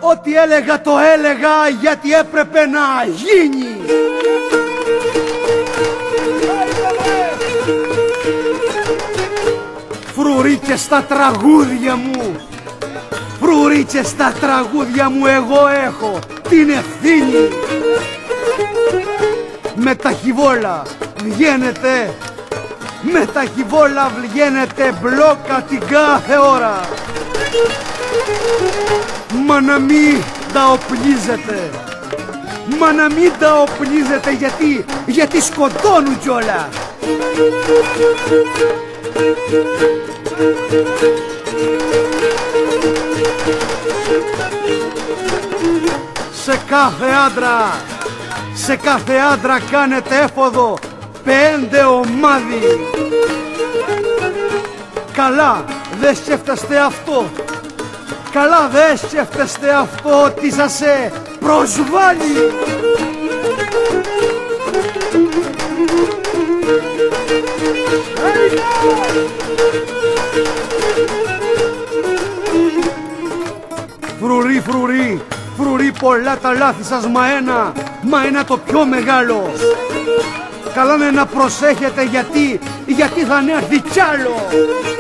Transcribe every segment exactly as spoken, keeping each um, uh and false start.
Ό,τι έλεγα το έλεγα γιατί έπρεπε να γίνει. Φρουρίκες στα τραγούδια μου, φρουρίκες στα τραγούδια μου, εγώ έχω την ευθύνη. Με τα χιβόλα βγαίνετε, με τα χιβόλα βγαίνετε μπλόκα την κάθε ώρα. Μα να μην τα οπλίζετε, μα να μην τα οπλίζετε, γιατί, γιατί σκοτώνουν κιόλα. Σε κάθε άντρα, σε κάθε άντρα κάνετε έφοδο πέντε ομάδι. Καλά δεν σκέφτεστε αυτό, καλά δεν σκέφτεστε αυτό ότι σας σε προσβάλλει. Φρουρί, φρουρί, φρουρί πολλά τα λάθη σας, μα ένα, μα ένα το πιο μεγάλο. Καλά είναι να προσέχετε, γιατί, γιατί θα έρθει κι άλλο.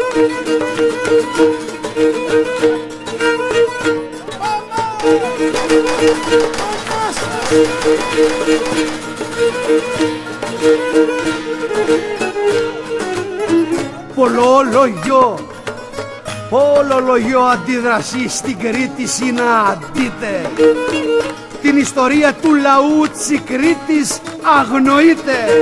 Πολλολογιό, πολλολογιό αντίδραση στην Κρήτη να δείτε. Την ιστορία του λαού της Κρήτης αγνοείται.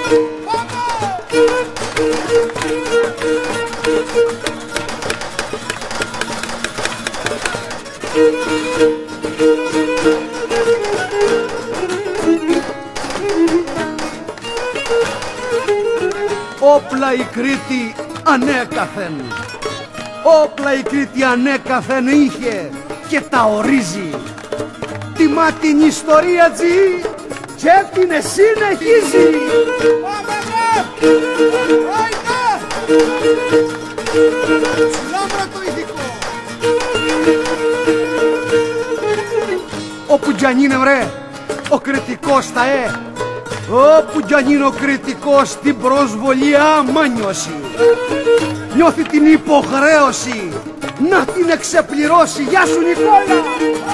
Όπλα η Κρήτη ανέκαθεν, όπλα η Κρήτη ανέκαθεν είχε και τα ορίζει. Τιμά την ιστορία τζι και την συνεχίζει. Όπου κι αν είναι βρε ο κριτικός θα ε, όπου κι αν είναι ο κριτικός την προσβολή άμα νιώσει, νιώθει την υποχρέωση να την εξεπληρώσει. Γεια σου Νικόλα!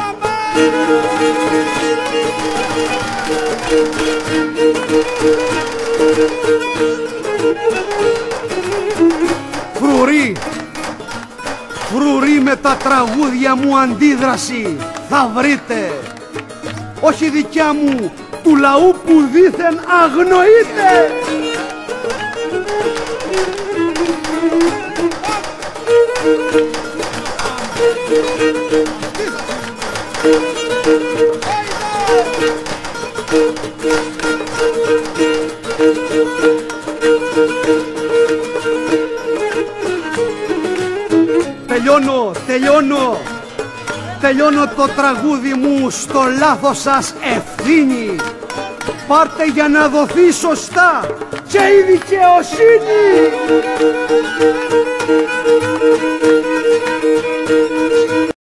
Φρουρί, φρουρί με τα τραγούδια μου αντίδραση θα βρείτε, όχι δικιά μου, του λαού που δήθεν αγνοείται. Τελειώνω, τελειώνω, τελειώνω το τραγούδι μου στο λάθος σας ευθύνη. Πάρτε για να δοθεί σωστά και η δικαιοσύνη.